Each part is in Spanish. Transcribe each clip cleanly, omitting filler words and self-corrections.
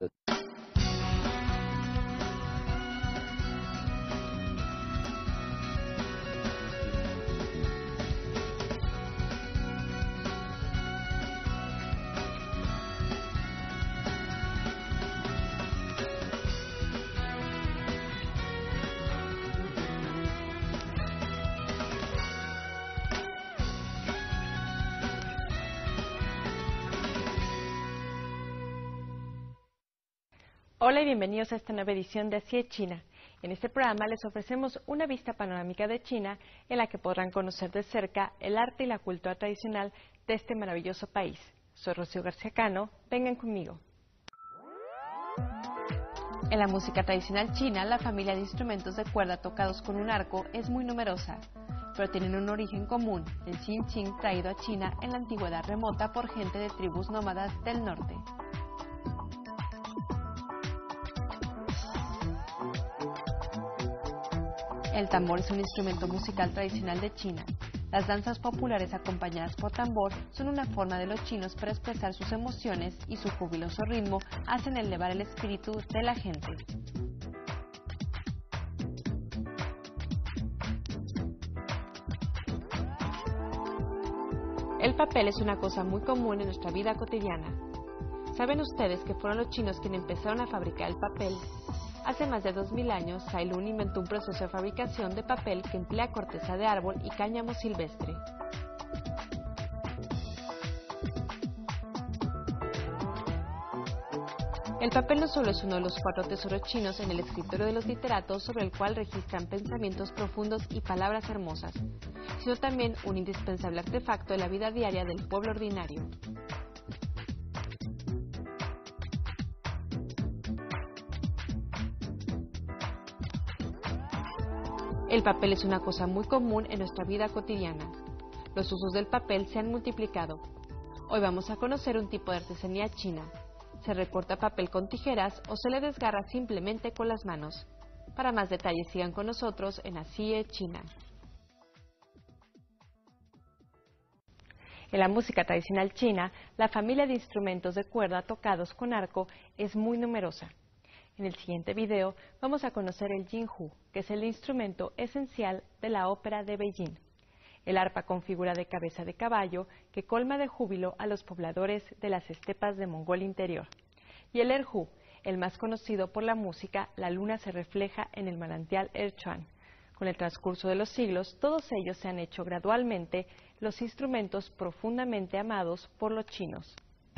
Hola y bienvenidos a esta nueva edición de Así es China. En este programa les ofrecemos una vista panorámica de China en la que podrán conocer de cerca el arte y la cultura tradicional de este maravilloso país. Soy Rocío García Cano, vengan conmigo. En la música tradicional china, la familia de instrumentos de cuerda tocados con un arco es muy numerosa, pero tienen un origen común, el xinqing traído a China en la antigüedad remota por gente de tribus nómadas del norte. El tambor es un instrumento musical tradicional de China. Las danzas populares acompañadas por tambor son una forma de los chinos para expresar sus emociones y su jubiloso ritmo hacen elevar el espíritu de la gente. El papel es una cosa muy común en nuestra vida cotidiana. ¿Saben ustedes que fueron los chinos quienes empezaron a fabricar el papel? Hace más de 2000 años, Cai Lun inventó un proceso de fabricación de papel que emplea corteza de árbol y cáñamo silvestre. El papel no solo es uno de los 4 tesoros chinos en el escritorio de los literatos sobre el cual registran pensamientos profundos y palabras hermosas, sino también un indispensable artefacto de la vida diaria del pueblo ordinario. El papel es una cosa muy común en nuestra vida cotidiana. Los usos del papel se han multiplicado. Hoy vamos a conocer un tipo de artesanía china. Se recorta papel con tijeras o se le desgarra simplemente con las manos. Para más detalles sigan con nosotros en Así es China. En la música tradicional china, la familia de instrumentos de cuerda tocados con arco es muy numerosa. En el siguiente video vamos a conocer el jinghu, que es el instrumento esencial de la ópera de Beijing. El arpa con figura de cabeza de caballo que colma de júbilo a los pobladores de las estepas de Mongolia Interior. Y el erhu, el más conocido por la música La luna se refleja en el manantial Erchuan. Con el transcurso de los siglos, todos ellos se han hecho gradualmente los instrumentos profundamente amados por los chinos.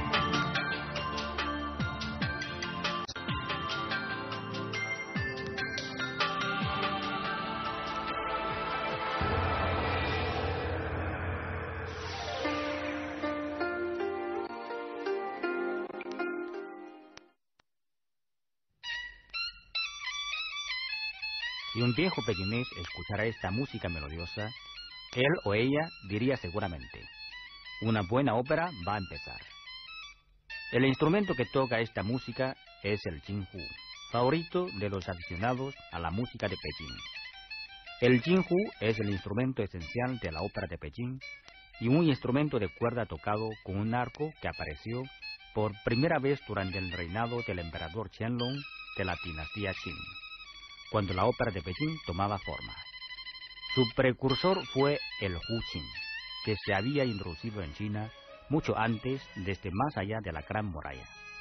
Si un viejo pequinés escuchara esta música melodiosa, él o ella diría seguramente, una buena ópera va a empezar. El instrumento que toca esta música es el jinghu, favorito de los aficionados a la música de Pekín. El jinghu es el instrumento esencial de la ópera de Pekín y un instrumento de cuerda tocado con un arco que apareció por primera vez durante el reinado del emperador Qianlong de la dinastía Qing, cuando la ópera de Pekín tomaba forma. Su precursor fue el huqin, que se había introducido en China mucho antes desde más allá de la Gran Muralla.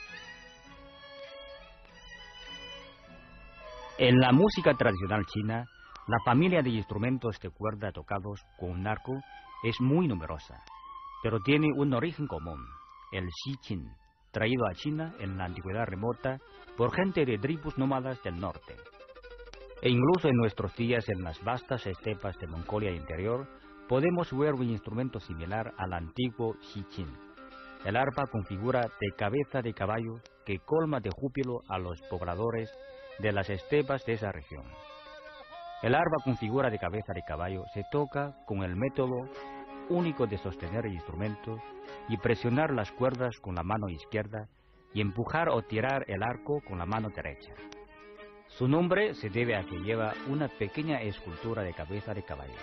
En la música tradicional china, la familia de instrumentos de cuerda tocados con un arco es muy numerosa, pero tiene un origen común, el xinqing, traído a China en la antigüedad remota por gente de tribus nómadas del norte. E incluso en nuestros días en las vastas estepas de Mongolia Interior podemos ver un instrumento similar al antiguo xinqing, el arpa con figura de cabeza de caballo que colma de júbilo a los pobladores de las estepas de esa región. El arpa con figura de cabeza de caballo se toca con el método único de sostener el instrumento y presionar las cuerdas con la mano izquierda y empujar o tirar el arco con la mano derecha. Su nombre se debe a que lleva una pequeña escultura de cabeza de caballo.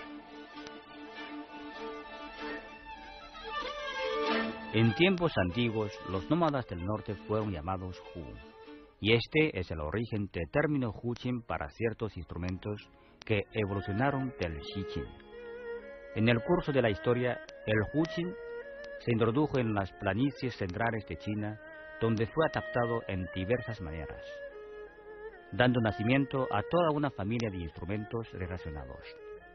En tiempos antiguos, los nómadas del norte fueron llamados Hu. y este es el origen del término Huqin para ciertos instrumentos que evolucionaron del Xiqin. En el curso de la historia, el Huqin se introdujo en las planicies centrales de China, donde fue adaptado en diversas maneras, dando nacimiento a toda una familia de instrumentos relacionados.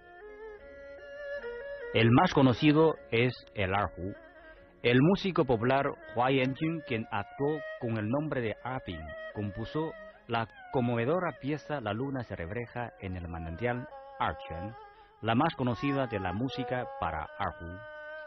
El más conocido es el erhu. El músico popular Hua Yanjun, quien actuó con el nombre de Arping, compuso la conmovedora pieza La luna se refleja en el manantial Erquan, la más conocida de la música para erhu.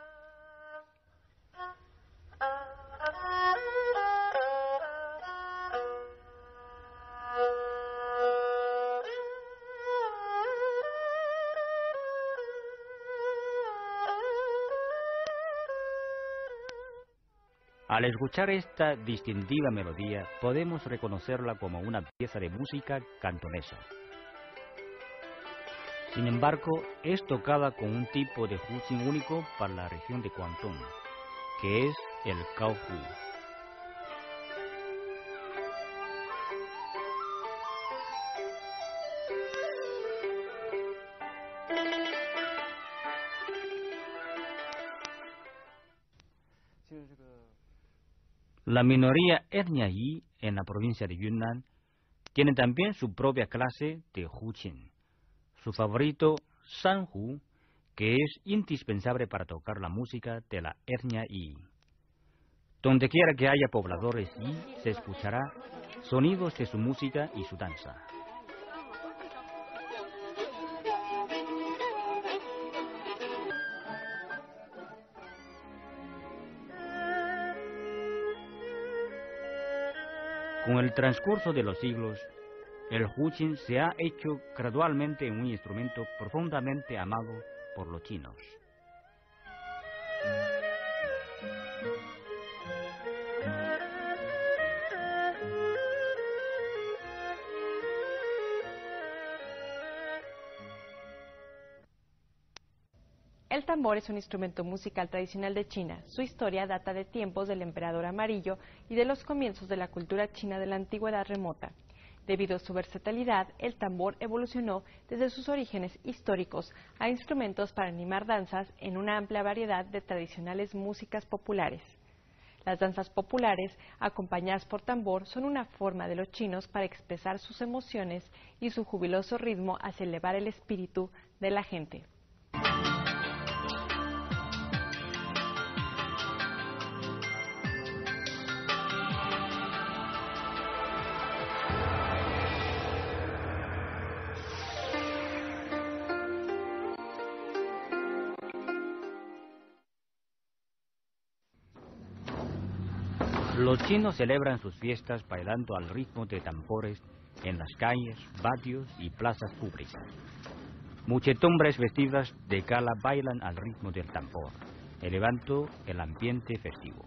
Al escuchar esta distintiva melodía, podemos reconocerla como una pieza de música cantonesa. Sin embargo, es tocada con un tipo de Huqin único para la región de Guangdong, que es el Gaohu. La minoría etnia Yi en la provincia de Yunnan tiene también su propia clase de Huqin. Su favorito, Sanhu, que es indispensable para tocar la música de la etnia Yi. Donde quiera que haya pobladores Yi, se escuchará sonidos de su música y su danza. Con el transcurso de los siglos, el Huqin se ha hecho gradualmente un instrumento profundamente amado por los chinos. El tambor es un instrumento musical tradicional de China. Su historia data de tiempos del emperador amarillo y de los comienzos de la cultura china de la antigüedad remota. Debido a su versatilidad, el tambor evolucionó desde sus orígenes históricos a instrumentos para animar danzas en una amplia variedad de tradicionales músicas populares. Las danzas populares, acompañadas por tambor, son una forma de los chinos para expresar sus emociones y su jubiloso ritmo hace elevar el espíritu de la gente. Los chinos celebran sus fiestas bailando al ritmo de tambores en las calles, patios y plazas públicas. Muchedumbres vestidas de gala bailan al ritmo del tambor, elevando el ambiente festivo.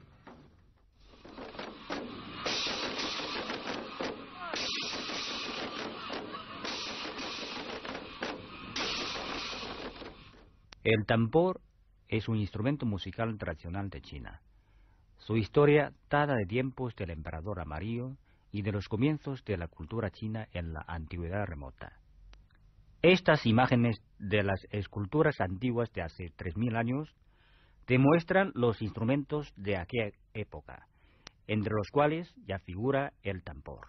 El tambor es un instrumento musical tradicional de China. Su historia data de tiempos del emperador amarillo y de los comienzos de la cultura china en la antigüedad remota. Estas imágenes de las esculturas antiguas de hace 3000 años demuestran los instrumentos de aquella época, entre los cuales ya figura el tambor.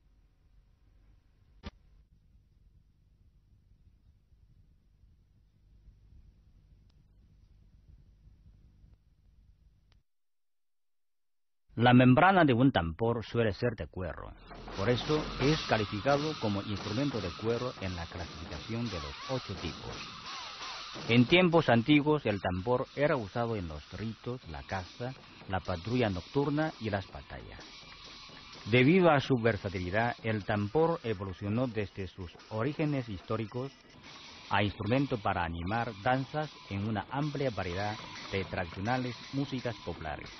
La membrana de un tambor suele ser de cuero, por eso es calificado como instrumento de cuero en la clasificación de los 8 tipos. En tiempos antiguos el tambor era usado en los ritos, la caza, la patrulla nocturna y las batallas. Debido a su versatilidad, el tambor evolucionó desde sus orígenes históricos a instrumento para animar danzas en una amplia variedad de tradicionales músicas populares.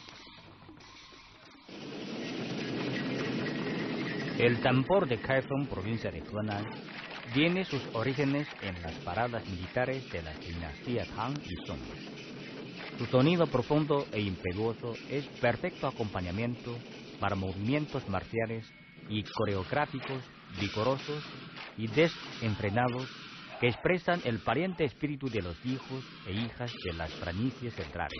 El tambor de Kaifeng, provincia de Henan, tiene sus orígenes en las paradas militares de las dinastías Han y Song. Su sonido profundo e impetuoso es perfecto acompañamiento para movimientos marciales y coreográficos vigorosos y desenfrenados que expresan el pariente espíritu de los hijos e hijas de las planicies centrales.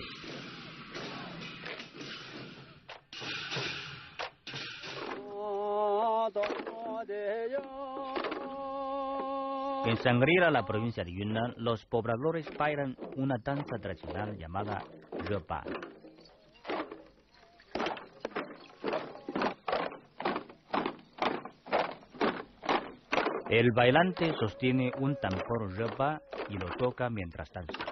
En Shangri-La, la provincia de Yunnan, los pobladores bailan una danza tradicional llamada Repa. El bailante sostiene un tambor Repa y lo toca mientras danza.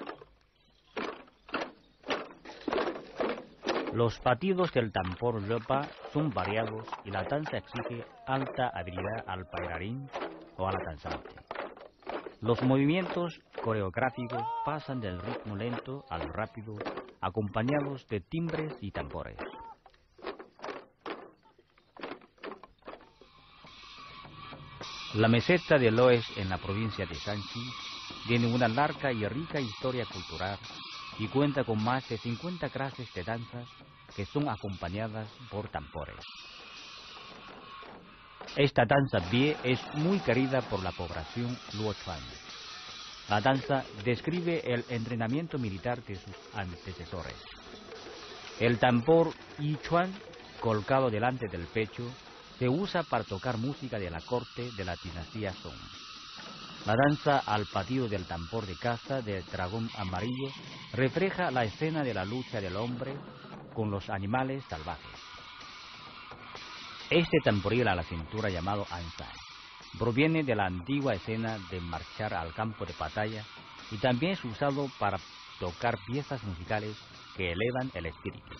Los batidos del tambor Repa son variados y la danza exige alta habilidad al bailarín o a la danzante. Los movimientos coreográficos pasan del ritmo lento al rápido, acompañados de timbres y tambores. La meseta de Loess en la provincia de Shanxi tiene una larga y rica historia cultural y cuenta con más de 50 clases de danzas que son acompañadas por tambores. Esta danza Bie es muy querida por la población Luochuan. La danza describe el entrenamiento militar de sus antecesores. El tambor Yichuan, colgado delante del pecho, se usa para tocar música de la corte de la dinastía Song. La danza al batido del tambor de caza del dragón amarillo refleja la escena de la lucha del hombre con los animales salvajes. Este tamboril a la cintura llamado Ansai proviene de la antigua escena de marchar al campo de batalla y también es usado para tocar piezas musicales que elevan el espíritu.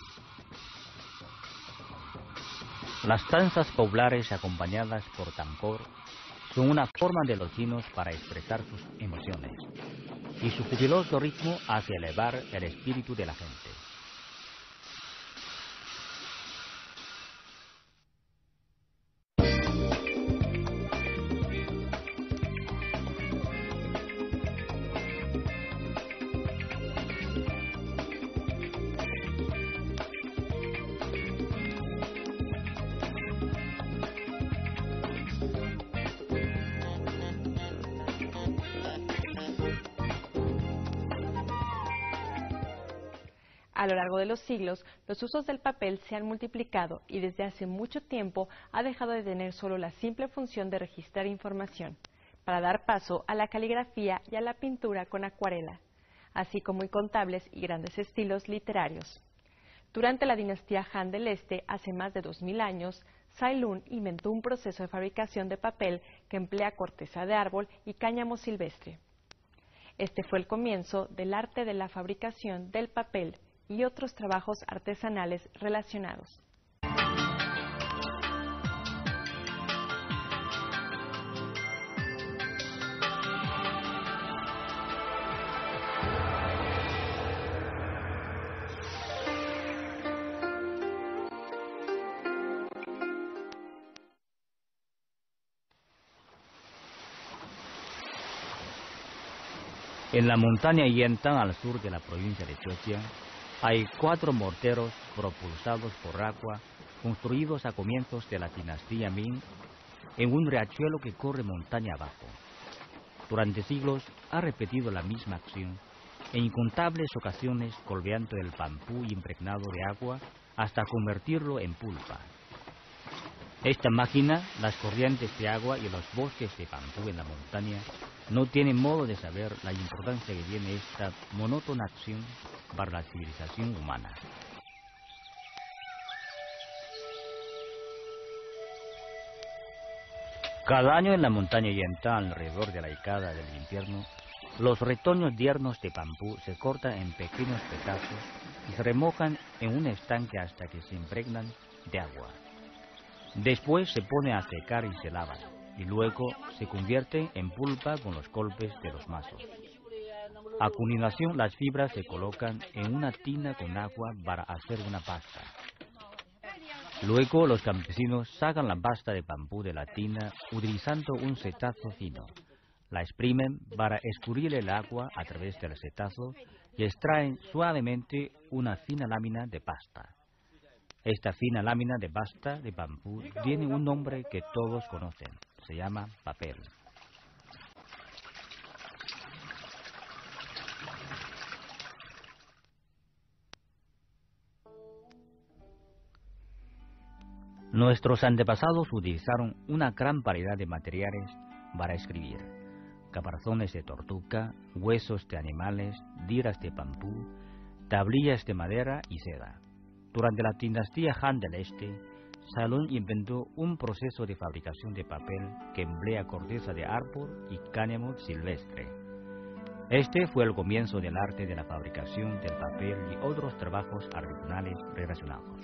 Las danzas populares acompañadas por tambor son una forma de los chinos para expresar sus emociones y su jubiloso ritmo hace elevar el espíritu de la gente. A lo largo de los siglos, los usos del papel se han multiplicado y desde hace mucho tiempo ha dejado de tener solo la simple función de registrar información, para dar paso a la caligrafía y a la pintura con acuarela, así como incontables y grandes estilos literarios. Durante la dinastía Han del Este, hace más de 2000 años, Cai Lun inventó un proceso de fabricación de papel que emplea corteza de árbol y cáñamo silvestre. Este fue el comienzo del arte de la fabricación del papel y otros trabajos artesanales relacionados. En la montaña Yentang, al sur de la provincia de Zhejiang, hay 4 morteros propulsados por agua construidos a comienzos de la dinastía Ming en un riachuelo que corre montaña abajo. Durante siglos ha repetido la misma acción, en incontables ocasiones golpeando el bambú impregnado de agua hasta convertirlo en pulpa. Esta máquina, las corrientes de agua y los bosques de bambú en la montaña no tienen modo de saber la importancia que tiene esta monótona acción para la civilización humana. Cada año en la montaña Yentang, alrededor de la década del invierno, los retoños tiernos de bambú se cortan en pequeños pedazos y se remojan en un estanque hasta que se impregnan de agua. Después se pone a secar y se lavan, y luego se convierte en pulpa con los golpes de los mazos. A continuación, las fibras se colocan en una tina con agua para hacer una pasta. Luego, los campesinos sacan la pasta de bambú de la tina utilizando un setazo fino. La exprimen para escurrir el agua a través del setazo y extraen suavemente una fina lámina de pasta. Esta fina lámina de basta de bambú tiene un nombre que todos conocen. Se llama papel. Nuestros antepasados utilizaron una gran variedad de materiales para escribir: caparazones de tortuga, huesos de animales, tiras de bambú, tablillas de madera y seda. Durante la dinastía Han del Este, Salón inventó un proceso de fabricación de papel que emplea corteza de árbol y cáñamo silvestre. Este fue el comienzo del arte de la fabricación del papel y otros trabajos artesanales relacionados.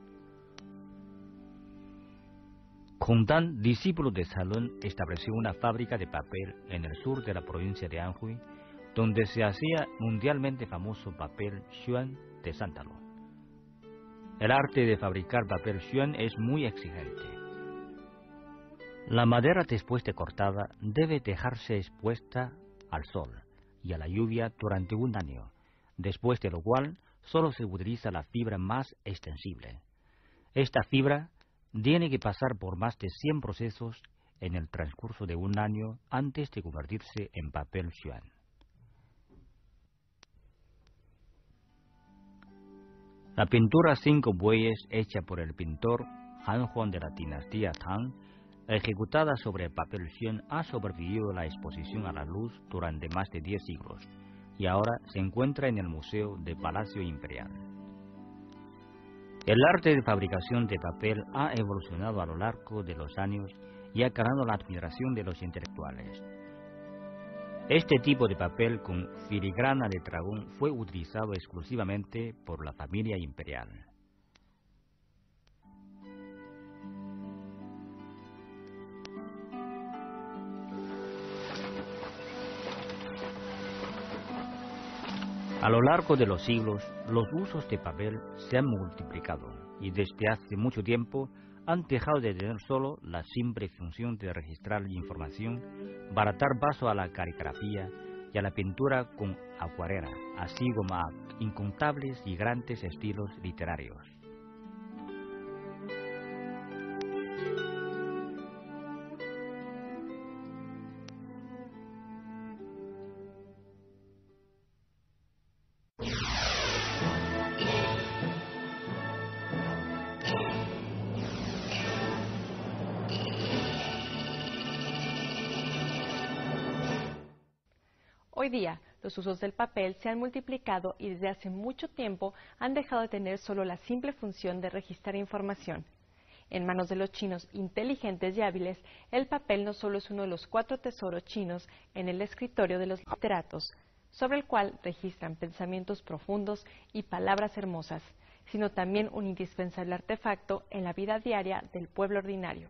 Kongdan, discípulo de Salón, estableció una fábrica de papel en el sur de la provincia de Anhui, donde se hacía mundialmente famoso papel xuan de sándalo. El arte de fabricar papel xuan es muy exigente. La madera después de cortada debe dejarse expuesta al sol y a la lluvia durante un año, después de lo cual solo se utiliza la fibra más extensible. Esta fibra tiene que pasar por más de 100 procesos en el transcurso de un año antes de convertirse en papel xuan. La pintura 5 bueyes hecha por el pintor Han Huang de la dinastía Tang, ejecutada sobre el papel xuan, ha sobrevivido a la exposición a la luz durante más de 10 siglos y ahora se encuentra en el Museo del Palacio Imperial. El arte de fabricación de papel ha evolucionado a lo largo de los años y ha ganado la admiración de los intelectuales. Este tipo de papel con filigrana de dragón fue utilizado exclusivamente por la familia imperial. A lo largo de los siglos, los usos de papel se han multiplicado y desde hace mucho tiempo han dejado de tener solo la simple función de registrar información para dar paso a la caligrafía y a la pintura con acuarela, así como a incontables y grandes estilos literarios. Hoy día, los usos del papel se han multiplicado y desde hace mucho tiempo han dejado de tener solo la simple función de registrar información. En manos de los chinos inteligentes y hábiles, el papel no solo es uno de los 4 tesoros chinos en el escritorio de los literatos, sobre el cual registran pensamientos profundos y palabras hermosas, sino también un indispensable artefacto en la vida diaria del pueblo ordinario.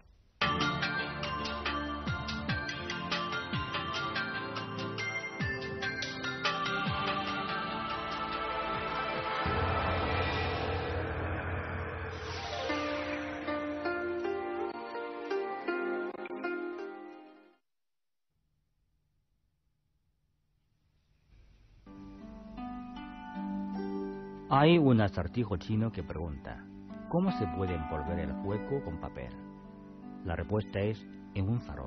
Hay un acertijo chino que pregunta: ¿cómo se puede envolver el fuego con papel? La respuesta es: en un farol.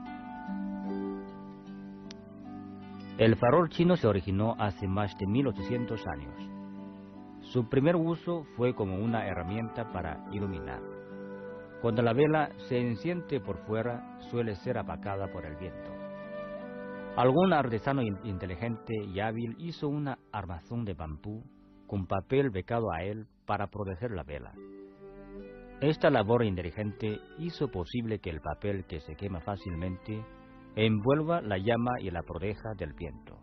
El farol chino se originó hace más de 1800 años. Su primer uso fue como una herramienta para iluminar. Cuando la vela se enciende por fuera, suele ser apagada por el viento. Algún artesano inteligente y hábil hizo una armazón de bambú con papel becado a él para proteger la vela. Esta labor inteligente hizo posible que el papel, que se quema fácilmente, envuelva la llama y la proteja del viento.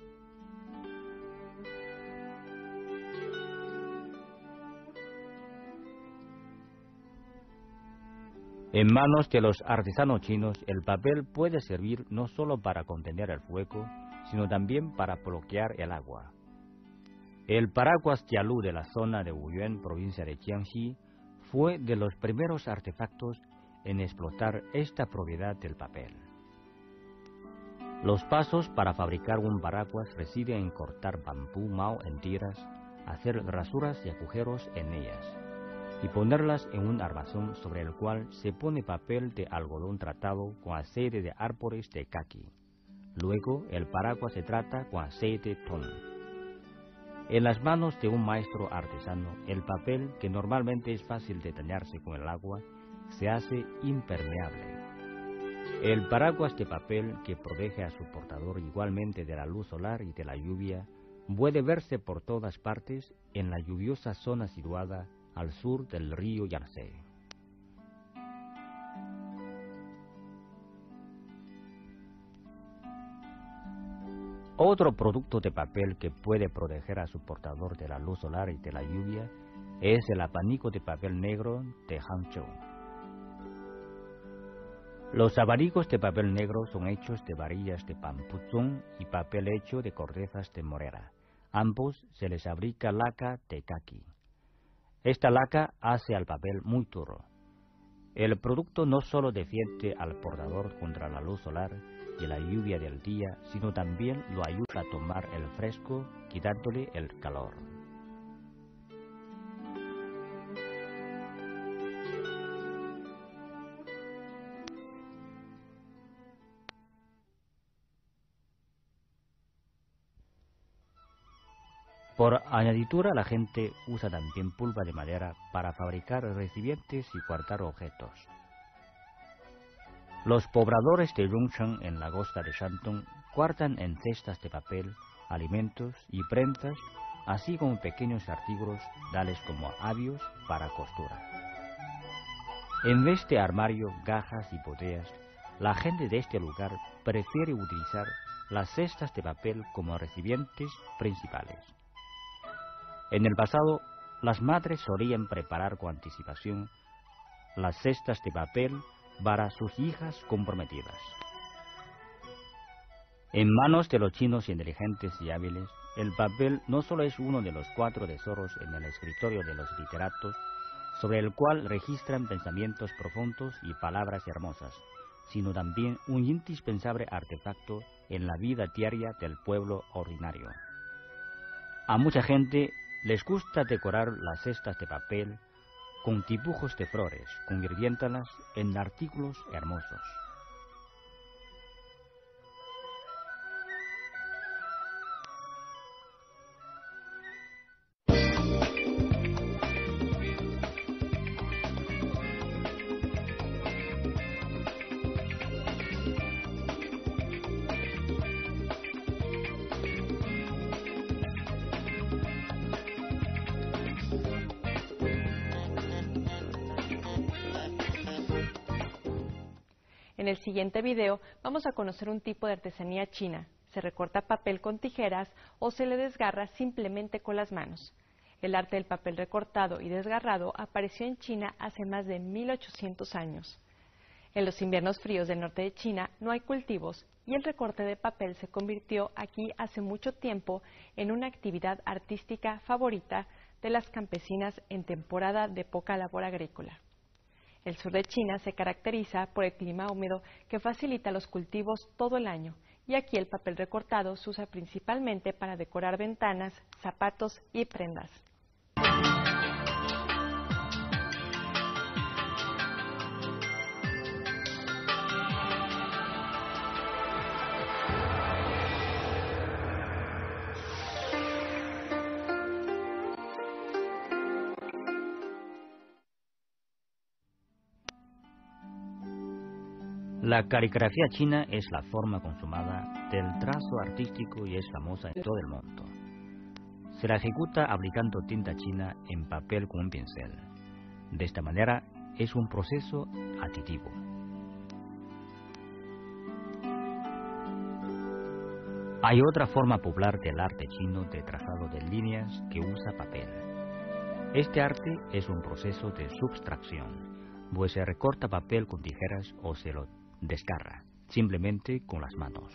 En manos de los artesanos chinos, el papel puede servir no solo para contener el fuego, sino también para bloquear el agua. El paraguas Jialu de la zona de Wuyuan, provincia de Jiangxi, fue de los primeros artefactos en explotar esta propiedad del papel. Los pasos para fabricar un paraguas residen en cortar bambú mao en tiras, hacer rasuras y agujeros en ellas, y ponerlas en un armazón sobre el cual se pone papel de algodón tratado con aceite de árboles de caqui. Luego el paraguas se trata con aceite ton. En las manos de un maestro artesano, el papel, que normalmente es fácil de dañarse con el agua, se hace impermeable. El paraguas de papel, que protege a su portador igualmente de la luz solar y de la lluvia, puede verse por todas partes en la lluviosa zona situada al sur del río Yangtze. Otro producto de papel que puede proteger a su portador de la luz solar y de la lluvia es el abanico de papel negro de Hangzhou. Los abanicos de papel negro son hechos de varillas de pampuzón y papel hecho de cortezas de morera. Ambos se les fabrica laca de caqui. Esta laca hace al papel muy duro. El producto no solo defiende al portador contra la luz solar y la lluvia del día, sino también lo ayuda a tomar el fresco, quitándole el calor. Por añadidura, la gente usa también pulpa de madera para fabricar recipientes y guardar objetos. Los pobladores de Yongcheng, en la costa de Shandong, guardan en cestas de papel alimentos y prendas, así como pequeños artículos tales como avios para costura. En vez de armario, cajas y botellas, la gente de este lugar prefiere utilizar las cestas de papel como recipientes principales. En el pasado, las madres solían preparar con anticipación las cestas de papel para sus hijas comprometidas. En manos de los chinos inteligentes y hábiles, el papel no solo es uno de los 4 tesoros en el escritorio de los literatos, sobre el cual registran pensamientos profundos y palabras hermosas, sino también un indispensable artefacto en la vida diaria del pueblo ordinario. A mucha gente les gusta decorar las cestas de papel con dibujos de flores, convirtiéndolas en artículos hermosos. En el siguiente video vamos a conocer un tipo de artesanía china. Se recorta papel con tijeras o se le desgarra simplemente con las manos. El arte del papel recortado y desgarrado apareció en China hace más de 1800 años. En los inviernos fríos del norte de China no hay cultivos y el recorte de papel se convirtió aquí hace mucho tiempo en una actividad artística favorita de las campesinas en temporada de poca labor agrícola. El sur de China se caracteriza por el clima húmedo que facilita los cultivos todo el año, y aquí el papel recortado se usa principalmente para decorar ventanas, zapatos y prendas. La caligrafía china es la forma consumada del trazo artístico y es famosa en todo el mundo. Se la ejecuta aplicando tinta china en papel con un pincel. De esta manera es un proceso aditivo. Hay otra forma popular del arte chino de trazado de líneas que usa papel. Este arte es un proceso de subtracción, pues se recorta papel con tijeras o se lo desgarra, simplemente con las manos.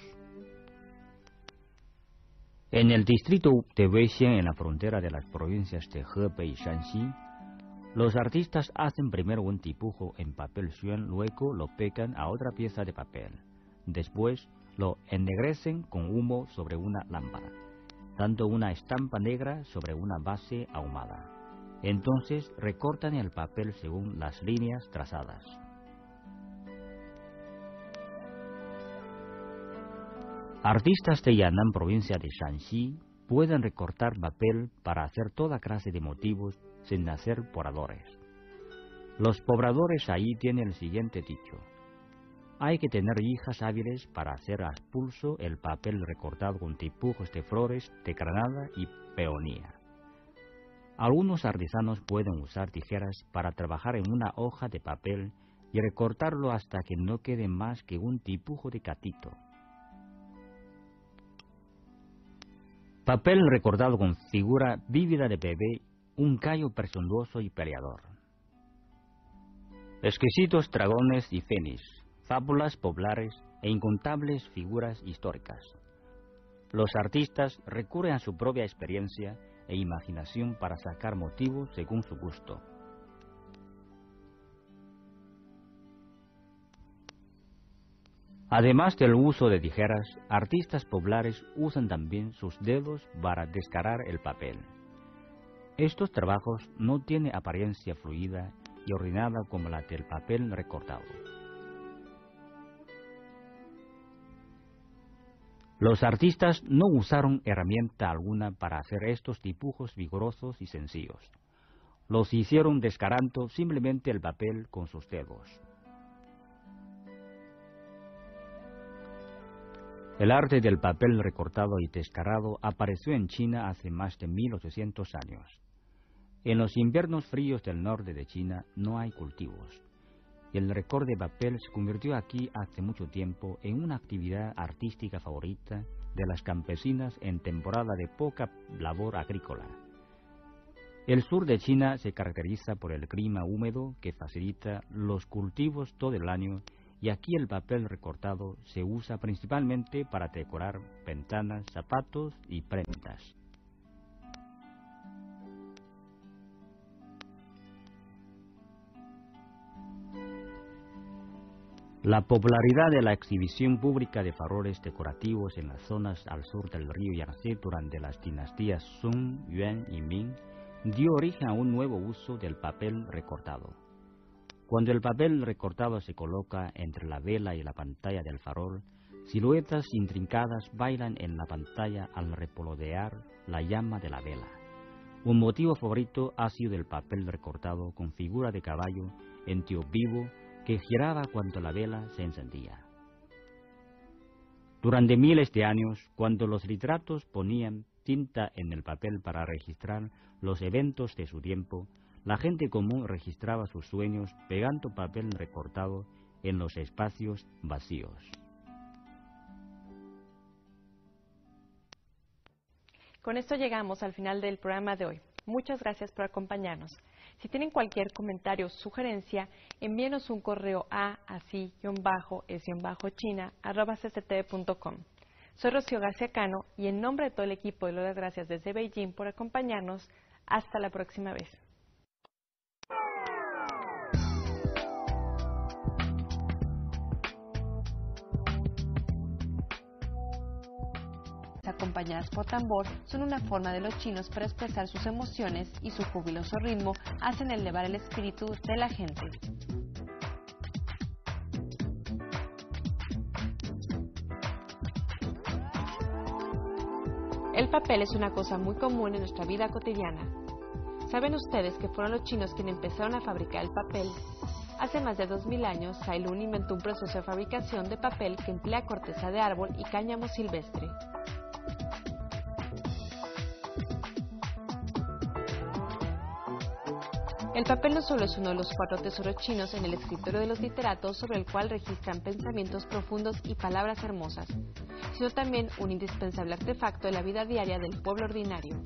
En el distrito de Weixian, en la frontera de las provincias de Hebei y Shanxi, los artistas hacen primero un dibujo en papel xuan, luego lo pegan a otra pieza de papel. Después lo ennegrecen con humo sobre una lámpara, dando una estampa negra sobre una base ahumada. Entonces recortan el papel según las líneas trazadas. Artistas de Yan'an, provincia de Shanxi, pueden recortar papel para hacer toda clase de motivos sin hacer pobladores. Los pobladores ahí tienen el siguiente dicho: hay que tener hijas hábiles para hacer a pulso el papel recortado con dibujos de flores de granada y peonía. Algunos artesanos pueden usar tijeras para trabajar en una hoja de papel y recortarlo hasta que no quede más que un dibujo de gatito. Papel recortado con figura vívida de bebé, un gallo presuntuoso y peleador. Exquisitos dragones y fénix, fábulas populares e incontables figuras históricas. Los artistas recurren a su propia experiencia e imaginación para sacar motivos según su gusto. Además del uso de tijeras, artistas populares usan también sus dedos para descargar el papel. Estos trabajos no tienen apariencia fluida y ordenada como la del papel recortado. Los artistas no usaron herramienta alguna para hacer estos dibujos vigorosos y sencillos. Los hicieron descargando simplemente el papel con sus dedos. El arte del papel recortado y descargado apareció en China hace más de 1800 años. En los inviernos fríos del norte de China no hay cultivos, y el recorte de papel se convirtió aquí hace mucho tiempo en una actividad artística favorita de las campesinas en temporada de poca labor agrícola. El sur de China se caracteriza por el clima húmedo que facilita los cultivos todo el año, y aquí el papel recortado se usa principalmente para decorar ventanas, zapatos y prendas. La popularidad de la exhibición pública de faroles decorativos en las zonas al sur del río Yangtze durante las dinastías Song, Yuan y Ming dio origen a un nuevo uso del papel recortado. Cuando el papel recortado se coloca entre la vela y la pantalla del farol, siluetas intrincadas bailan en la pantalla al revolotear la llama de la vela. Un motivo favorito ha sido el papel recortado con figura de caballo en tío vivo que giraba cuando la vela se encendía. Durante miles de años, cuando los literatos ponían tinta en el papel para registrar los eventos de su tiempo, la gente común registraba sus sueños pegando papel recortado en los espacios vacíos. Con esto llegamos al final del programa de hoy. Muchas gracias por acompañarnos. Si tienen cualquier comentario o sugerencia, envíenos un correo a así-es-china@cct.com. Soy Rocío García Cano y en nombre de todo el equipo le doy las gracias desde Beijing por acompañarnos. Hasta la próxima vez. Acompañadas por tambor, son una forma de los chinos para expresar sus emociones y su jubiloso ritmo hacen elevar el espíritu de la gente. El papel es una cosa muy común en nuestra vida cotidiana. ¿Saben ustedes que fueron los chinos quienes empezaron a fabricar el papel? Hace más de 2000 años, Cai Lun inventó un proceso de fabricación de papel que emplea corteza de árbol y cáñamo silvestre. El papel no solo es uno de los 4 tesoros chinos en el escritorio de los literatos sobre el cual registran pensamientos profundos y palabras hermosas, sino también un indispensable artefacto de la vida diaria del pueblo ordinario.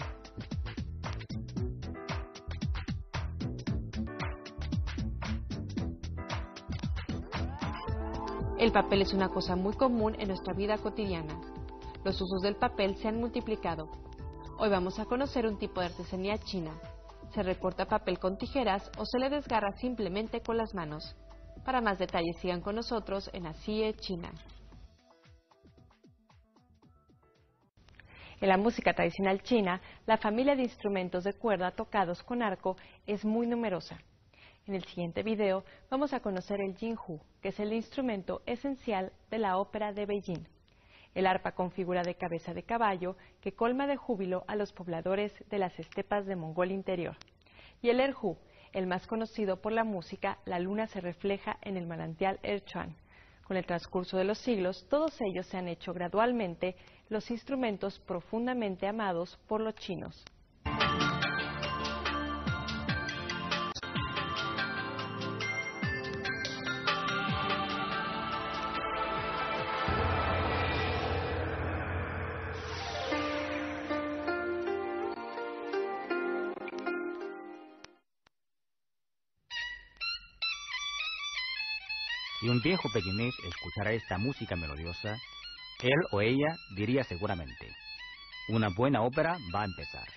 El papel es una cosa muy común en nuestra vida cotidiana. Los usos del papel se han multiplicado. Hoy vamos a conocer un tipo de artesanía china. Se recorta papel con tijeras o se le desgarra simplemente con las manos. Para más detalles sigan con nosotros en Así es China. En la música tradicional china, la familia de instrumentos de cuerda tocados con arco es muy numerosa. En el siguiente video vamos a conocer el jinghu, que es el instrumento esencial de la ópera de Beijing. El arpa con figura de cabeza de caballo que colma de júbilo a los pobladores de las estepas de Mongolia Interior. Y el erhu, el más conocido por la música La luna se refleja en el manantial Erchuan. Con el transcurso de los siglos, todos ellos se han hecho gradualmente los instrumentos profundamente amados por los chinos. Si un viejo pequinés escuchara esta música melodiosa, él o ella diría seguramente: una buena ópera va a empezar.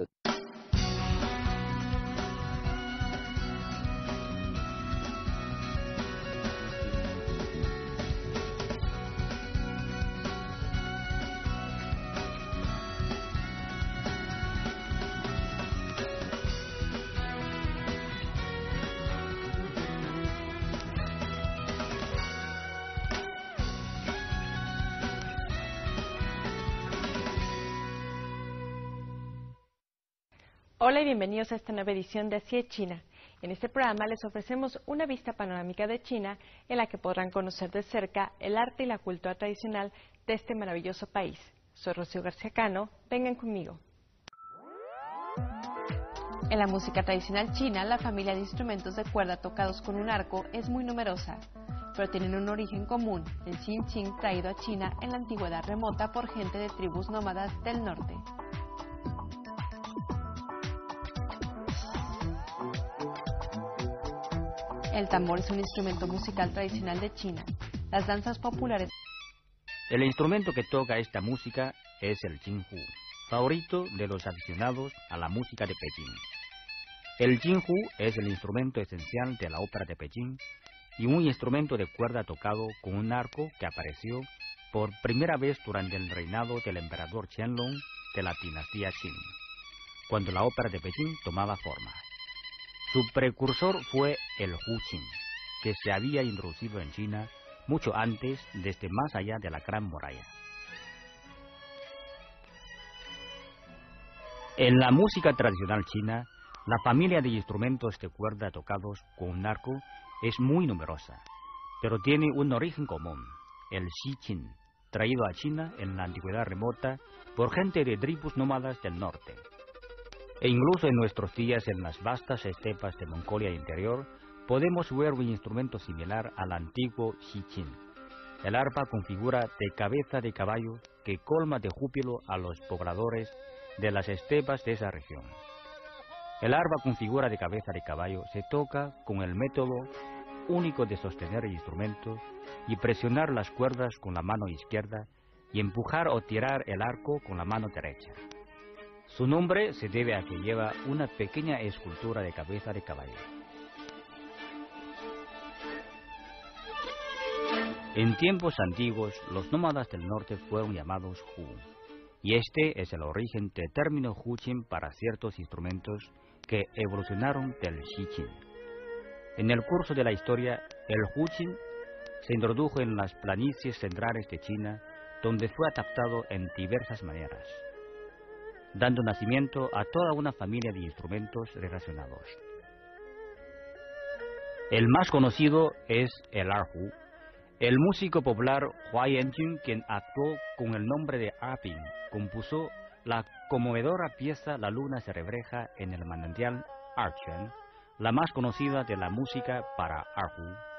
Hola y bienvenidos a esta nueva edición de Así es China. En este programa les ofrecemos una vista panorámica de China en la que podrán conocer de cerca el arte y la cultura tradicional de este maravilloso país. Soy Rocío García Cano, vengan conmigo. En la música tradicional china, la familia de instrumentos de cuerda tocados con un arco es muy numerosa, pero tienen un origen común, el xinqin traído a China en la antigüedad remota por gente de tribus nómadas del norte. El tambor es un instrumento musical tradicional de China. Las danzas populares. El instrumento que toca esta música es el jinghu, favorito de los aficionados a la música de Pekín. El jinghu es el instrumento esencial de la ópera de Pekín y un instrumento de cuerda tocado con un arco que apareció por primera vez durante el reinado del emperador Qianlong de la dinastía Qing, cuando la ópera de Pekín tomaba forma. Su precursor fue el huqin, que se había introducido en China mucho antes, desde más allá de la Gran Muralla. En la música tradicional china, la familia de instrumentos de cuerda tocados con un arco es muy numerosa, pero tiene un origen común, el xiqin, traído a China en la antigüedad remota por gente de tribus nómadas del norte. E incluso en nuestros días, en las vastas estepas de Mongolia Interior, podemos ver un instrumento similar al antiguo xiqin, el arpa con figura de cabeza de caballo que colma de júbilo a los pobladores de las estepas de esa región. El arpa con figura de cabeza de caballo se toca con el método único de sostener el instrumento y presionar las cuerdas con la mano izquierda y empujar o tirar el arco con la mano derecha. Su nombre se debe a que lleva una pequeña escultura de cabeza de caballo. En tiempos antiguos, los nómadas del norte fueron llamados hu, y este es el origen del término huqin para ciertos instrumentos que evolucionaron del xiqin. En el curso de la historia, el huqin se introdujo en las planicies centrales de China, donde fue adaptado en diversas maneras, dando nacimiento a toda una familia de instrumentos relacionados. El más conocido es el erhu. El músico popular Hua Yanjun, quien actuó con el nombre de Arpin, compuso la conmovedora pieza La luna se refleja en el manantial Erchuan, la más conocida de la música para erhu.